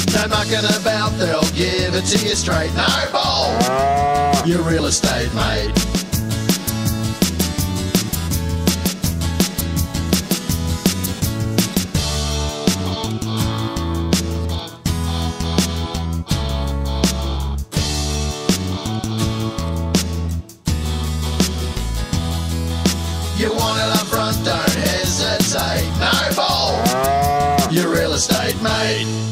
No mucking about, they'll give it to you straight. No bull, you're real estate, mate. You want it up front, don't hesitate. No bull, you're real estate, mate.